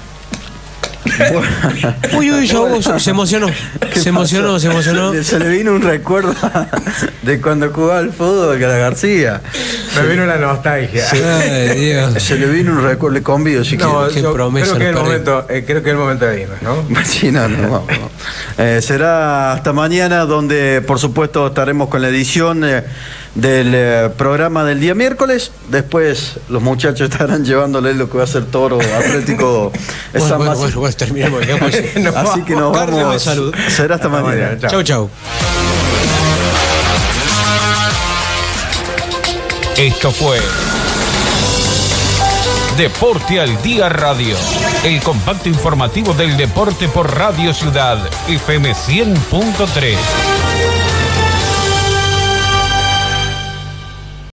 Uy, uy, yo, se emocionó. Se emocionó, pasó? se emocionó. Se le vino un recuerdo de cuando jugaba al fútbol, que era García. Me vino la nostalgia. Se, Ay, Dios. se le vino un recuerdo, le convido si no, quiere. Yo creo que, el momento, eh, creo que es el momento de irnos, ¿no? Sí, no, no, vamos, vamos. Eh, será hasta mañana, donde por supuesto estaremos con la edición eh, del eh, programa del día miércoles. Después los muchachos estarán llevándole lo que va a ser Toro Atlético. bueno, bueno, bueno, bueno, terminemos. no, Así que nos vamos. Salud. Será hasta, hasta mañana. mañana. Chau, chau. Esto fue Deporte al Día Radio, el compacto informativo del deporte por Radio Ciudad F M cien punto tres.